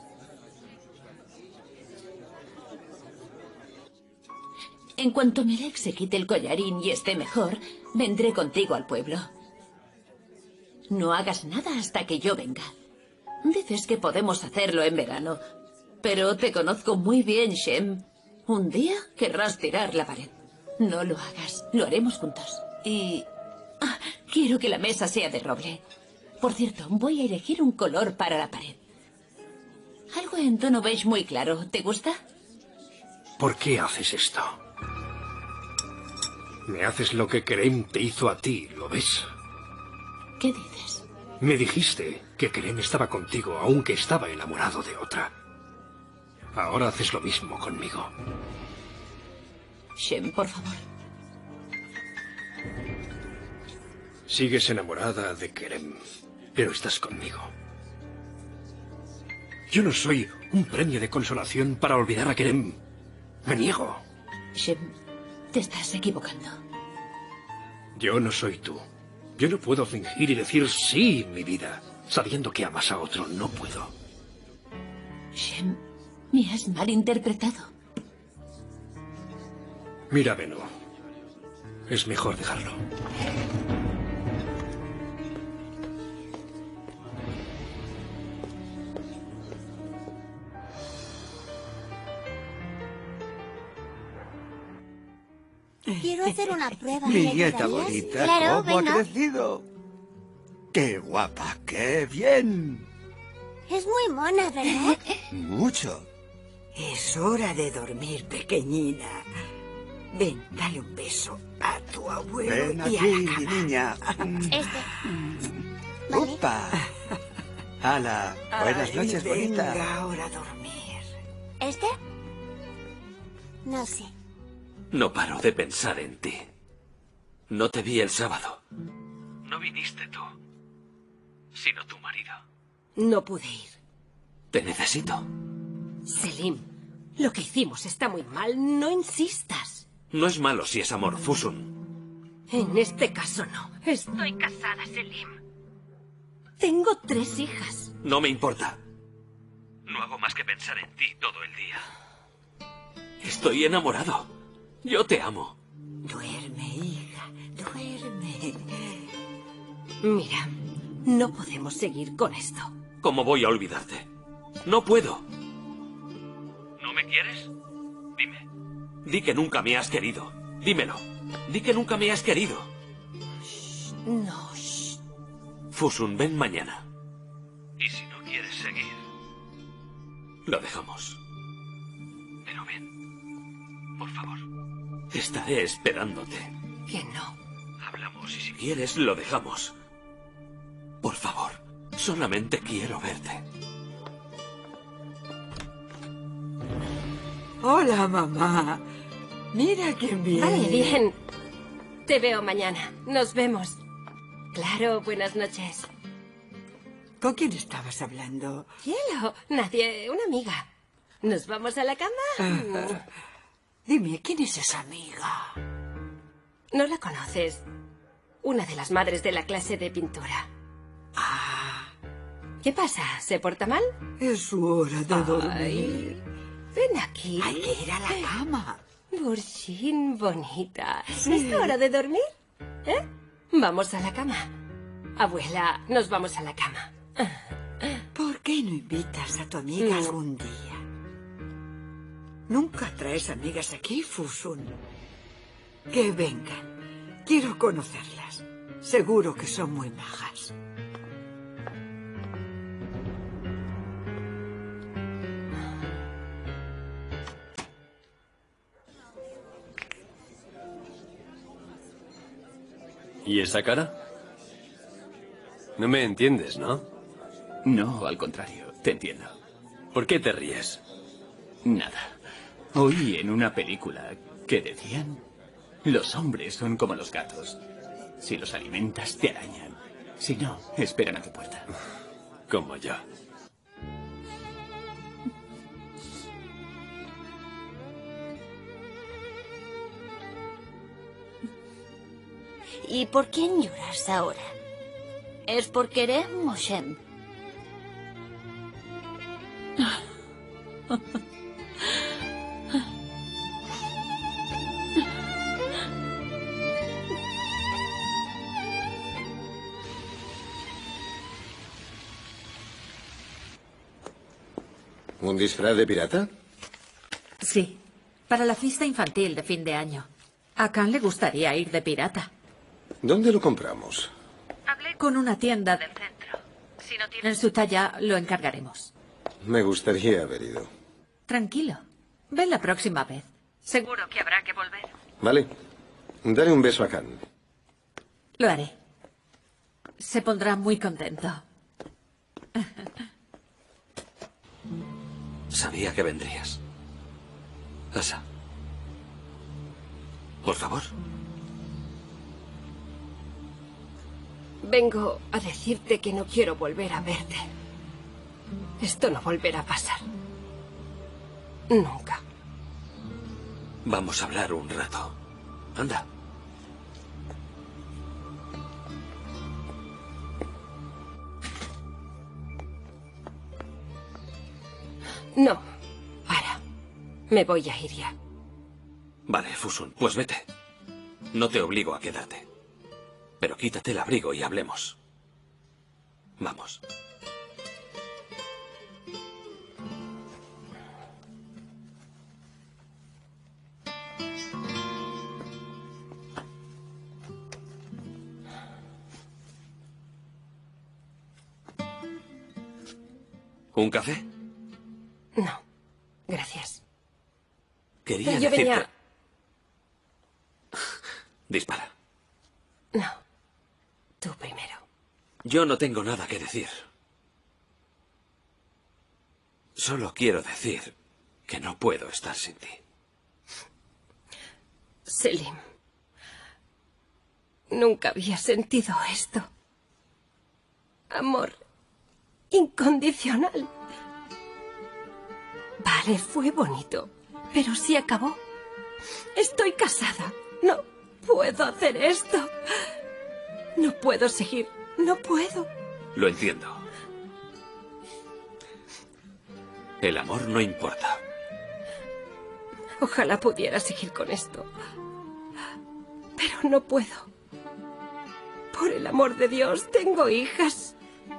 En cuanto Melek se quite el collarín y esté mejor, vendré contigo al pueblo. No hagas nada hasta que yo venga. Dices que podemos hacerlo en verano, pero te conozco muy bien, Shem. Un día querrás tirar la pared. No lo hagas, lo haremos juntos. Y... Ah, quiero que la mesa sea de roble. Por cierto, voy a elegir un color para la pared. Algo en tono beige muy claro. ¿Te gusta? ¿Por qué haces esto? Me haces lo que Kerem te hizo a ti, ¿lo ves? ¿Qué dices? Me dijiste que Kerem estaba contigo aunque estaba enamorado de otra. Ahora haces lo mismo conmigo. Shem, por favor. Sigues enamorada de Kerem, pero estás conmigo. Yo no soy un premio de consolación para olvidar a Kerem. Me niego. Shem, te estás equivocando. Yo no soy tú. Yo no puedo fingir y decir sí, mi vida, sabiendo que amas a otro. No puedo. Shem, me has malinterpretado. Mira, Beno. Es mejor dejarlo. Quiero hacer una prueba. Mi ¿Me nieta ayudarías? bonita, Claro, ¿cómo venga. ha crecido? ¡Qué guapa, qué bien! Es muy mona, ¿verdad? Mucho. Es hora de dormir, pequeñina. Ven, dale un beso a tu abuelo Ven y aquí, a la mi cama. niña. Este. ¡Upa! Hala, buenas Ay, noches, bonita. venga ahora a dormir. ¿Este? No sé. No paro de pensar en ti. No te vi el sábado. No viniste tú, sino tu marido. No pude ir. Te necesito. Selim, lo que hicimos está muy mal. No insistas. No es malo si es amor, Fusun. En este caso no. Estoy casada, Selim. Tengo tres hijas. No me importa. No hago más que pensar en ti todo el día. Estoy enamorado. Yo te amo. Duerme, hija, duerme. Mira, no podemos seguir con esto. ¿Cómo voy a olvidarte? No puedo. ¿No me quieres? Dime. Di que nunca me has querido. Dímelo. Di que nunca me has querido. No, shh. Fusun, ven mañana. Y si no quieres seguir, lo dejamos. Pero ven. Por favor. Estaré esperándote. Que no. Hablamos y si quieres, lo dejamos. Por favor. Solamente quiero verte. Hola, mamá. Mira quién viene. Vale, bien. Te veo mañana. Nos vemos. Claro, buenas noches. ¿Con quién estabas hablando? Cielo, nadie, una amiga. ¿Nos vamos a la cama? Dime, ¿quién es esa amiga? ¿No la conoces? Una de las madres de la clase de pintura. Ah. ¿Qué pasa? ¿Se porta mal? Es su hora de Ay, dormir. Ven aquí. Hay que ir a la cama. Burjin, bonita. ¿Es hora de dormir? ¿Eh? Vamos a la cama. Abuela, nos vamos a la cama. ¿Por qué no invitas a tu amiga Mm. algún día? Nunca traes amigas aquí, Fusun. Que vengan. Quiero conocerlas. Seguro que son muy majas. ¿Y esa cara? No me entiendes, ¿no? No, al contrario, te entiendo. ¿Por qué te ríes? Nada. Oí en una película que decían, los hombres son como los gatos. Si los alimentas, te arañan. Si no, esperan a tu puerta. Como yo. ¿Y por quién lloras ahora? ¿Es por Kerem o Shem? ¿Un disfraz de pirata? Sí, para la fiesta infantil de fin de año. A Khan le gustaría ir de pirata. ¿Dónde lo compramos? Hablé con una tienda del centro. Si no tienen su talla, lo encargaremos. Me gustaría haber ido. Tranquilo. Ven la próxima vez. Seguro que habrá que volver. Vale. Dale un beso a Khan. Lo haré. se pondrá muy contento. Sabía que vendrías. Asa. Por favor. Vengo a decirte que no quiero volver a verte. Esto no volverá a pasar. Nunca. Vamos a hablar un rato. Anda. No. Para. Me voy a ir ya. Vale, Fusun, pues vete. No te obligo a quedarte. Pero quítate el abrigo y hablemos. Vamos. ¿Un café? No. Gracias. Quería Yo decirte... venía... Dispara. No. Tú primero. Yo no tengo nada que decir. Solo quiero decir que no puedo estar sin ti. Selim. Nunca había sentido esto. Amor incondicional. Vale, fue bonito, pero sí acabó. Estoy casada. No puedo hacer esto. No puedo seguir. No puedo. Lo entiendo. El amor no importa. Ojalá pudiera seguir con esto. Pero no puedo. Por el amor de Dios, tengo hijas.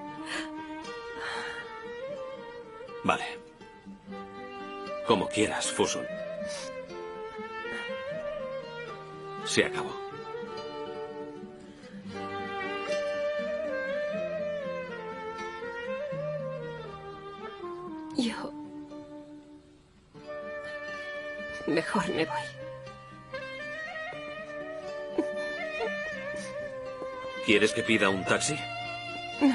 Vale. Como quieras, Fusun. Se acabó. Yo... Mejor me voy. ¿Quieres que pida un taxi? No.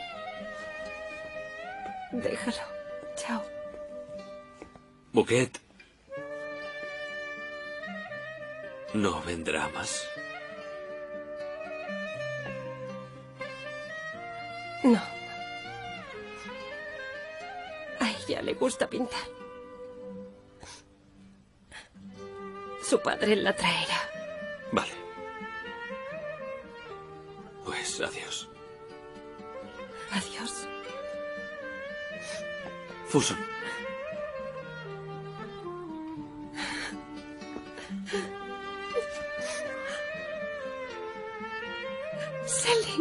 Déjalo. Chao. Buket. No vendrá más. No. A ella le gusta pintar. Su padre la traerá. Vale. Pues adiós. Adiós. Fusun. Selim.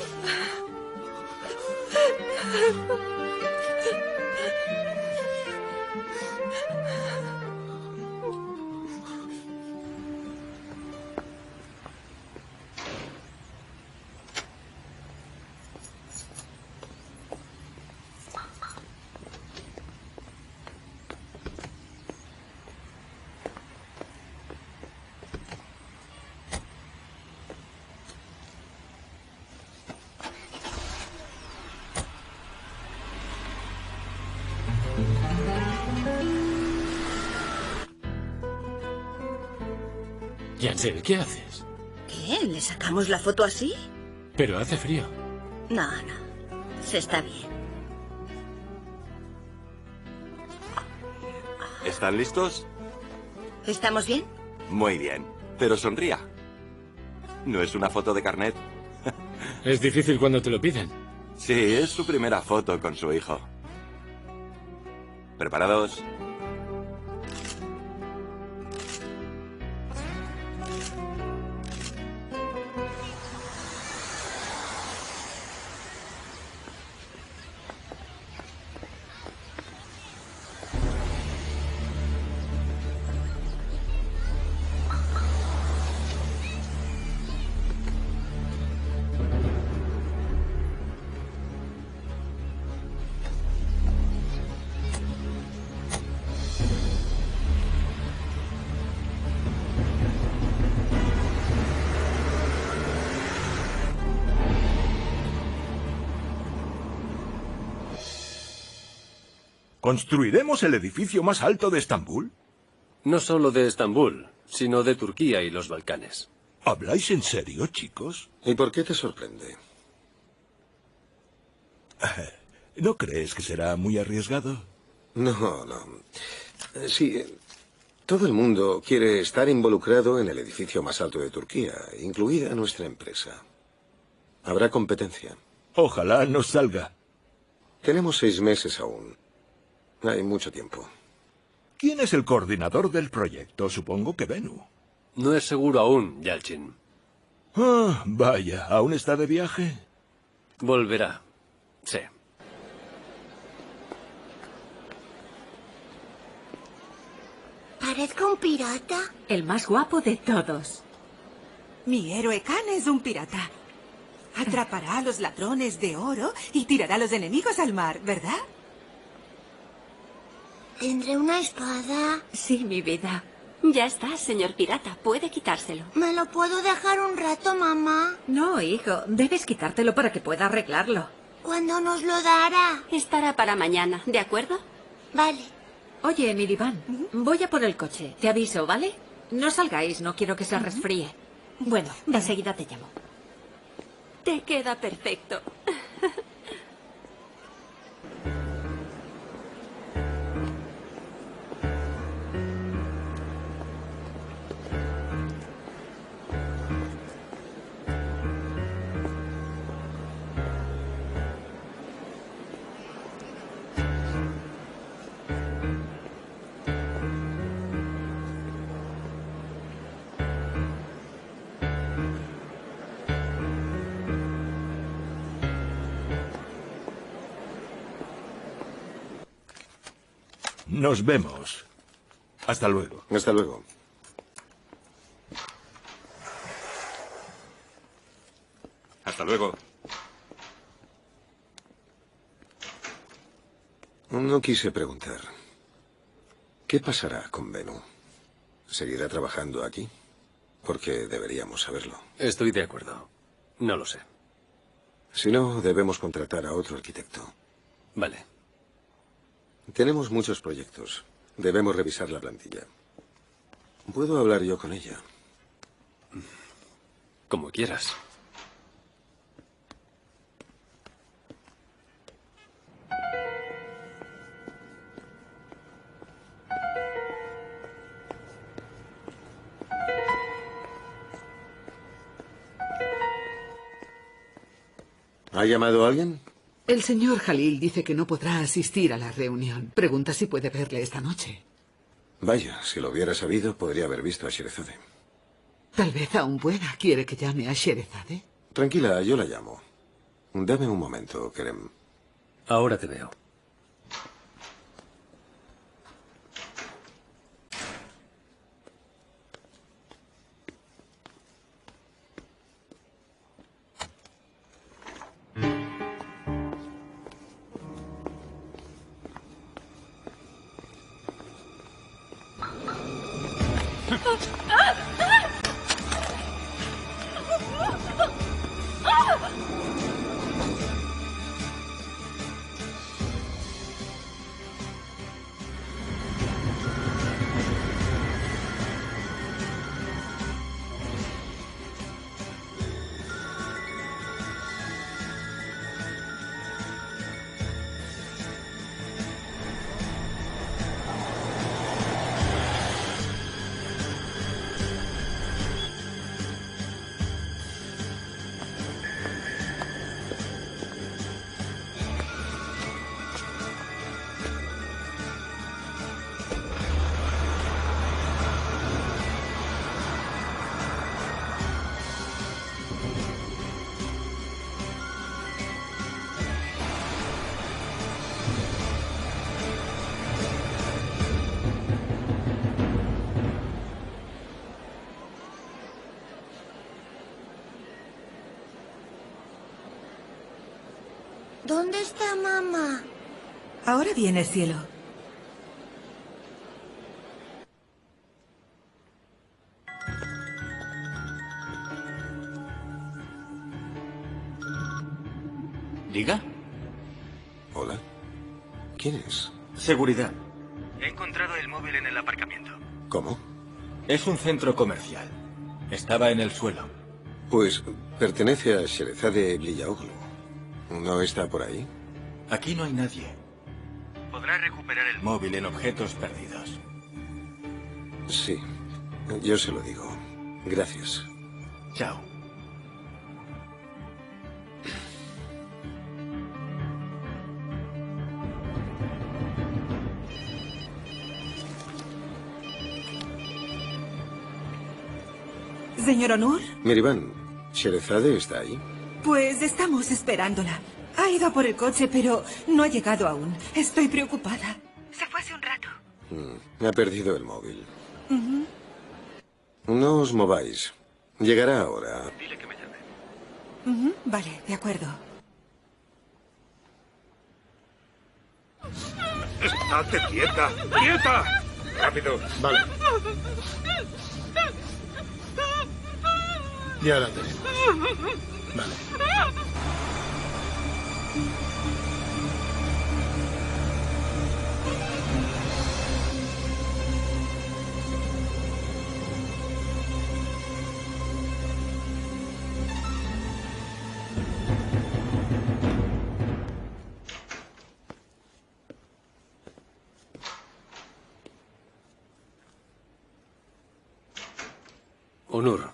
Yancel, ¿qué haces? ¿Qué? ¿Le sacamos la foto así? Pero hace frío. No, no. Se está bien. ¿Están listos? ¿Estamos bien? Muy bien. Pero sonría. ¿No es una foto de carnet? Es difícil cuando te lo piden. Sí, es su primera foto con su hijo. ¿Preparados? ¿Construiremos el edificio más alto de Estambul? No solo de Estambul, sino de Turquía y los Balcanes. ¿Habláis en serio, chicos? ¿Y por qué te sorprende? ¿No crees que será muy arriesgado? No, no. Sí, todo el mundo quiere estar involucrado en el edificio más alto de Turquía, incluida nuestra empresa. Habrá competencia. Ojalá nos salga. Tenemos seis meses aún. Hay mucho tiempo. ¿Quién es el coordinador del proyecto? Supongo que Bennu. No es seguro aún, Yalchin. Ah, vaya, ¿aún está de viaje? Volverá. Sí. ¿Parezco un pirata? El más guapo de todos. Mi héroe Khan es un pirata. Atrapará a los ladrones de oro y tirará a los enemigos al mar, ¿verdad? ¿Tendré una espada? Sí, mi vida. Ya está, señor pirata. Puede quitárselo. ¿Me lo puedo dejar un rato, mamá? No, hijo. Debes quitártelo para que pueda arreglarlo. ¿Cuándo nos lo dará? Estará para mañana, ¿de acuerdo? Vale. Oye, Mirivan, voy a por el coche. Te aviso, ¿vale? No salgáis, no quiero que se resfríe. Bueno, enseguida te llamo. Te queda perfecto. Nos vemos. Hasta luego. Hasta luego. Hasta luego. No quise preguntar. ¿Qué pasará con Bennu? ¿Seguirá trabajando aquí? Porque deberíamos saberlo. Estoy de acuerdo. No lo sé. Si no, debemos contratar a otro arquitecto. Vale. Tenemos muchos proyectos. Debemos revisar la plantilla. ¿Puedo hablar yo con ella? Como quieras. ¿Ha llamado a alguien? El señor Jalil dice que no podrá asistir a la reunión. Pregunta si puede verle esta noche. Vaya, si lo hubiera sabido, podría haber visto a Sherezade. Tal vez aún pueda. ¿Quiere que llame a Sherezade? Tranquila, yo la llamo. Dame un momento, Kerem. Ahora te veo. ¿Dónde está mamá? Ahora viene, cielo. ¿Diga? Hola. ¿Quién es? Seguridad. He encontrado el móvil en el aparcamiento. ¿Cómo? Es un centro comercial. Estaba en el suelo. Pues pertenece a Sherezade Bliyaoglu. ¿No está por ahí? Aquí no hay nadie. Podrá recuperar el móvil en objetos perdidos. Sí, yo se lo digo. Gracias. Chao. ¿Señor Onur? Mirivan, ¿Sherezade está ahí? Pues estamos esperándola. Ha ido a por el coche, pero no ha llegado aún. Estoy preocupada. Se fue hace un rato. Mm, ha perdido el móvil. Ujú. No os mováis. Llegará ahora. Dile que me llame. Ujú, vale, de acuerdo. ¡Estate quieta! ¡Quieta! ¡Rápido! Vale. Ya la tenemos. Vale. Onur.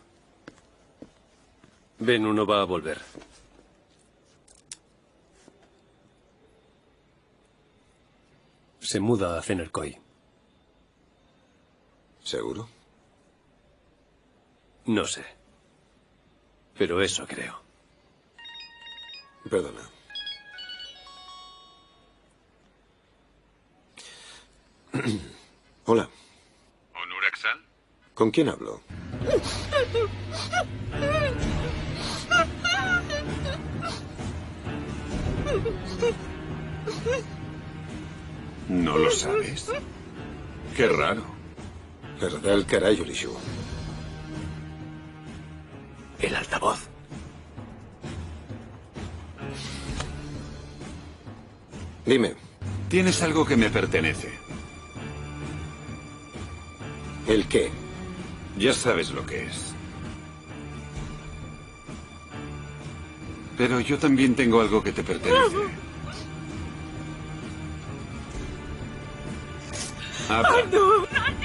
Bennu no va a volver. Se muda a Zenerkoi. ¿Seguro? No sé. Pero eso creo. Perdona. Hola. ¿Onur Aksal? ¿Con quién hablo? ¿No lo sabes? Qué raro. ¿Verdad, carayo, Lishu? El altavoz. Dime. Tienes algo que me pertenece. ¿El qué? Ya sabes lo que es. Pero yo también tengo algo que te pertenece. Habla. ¡Oh, no!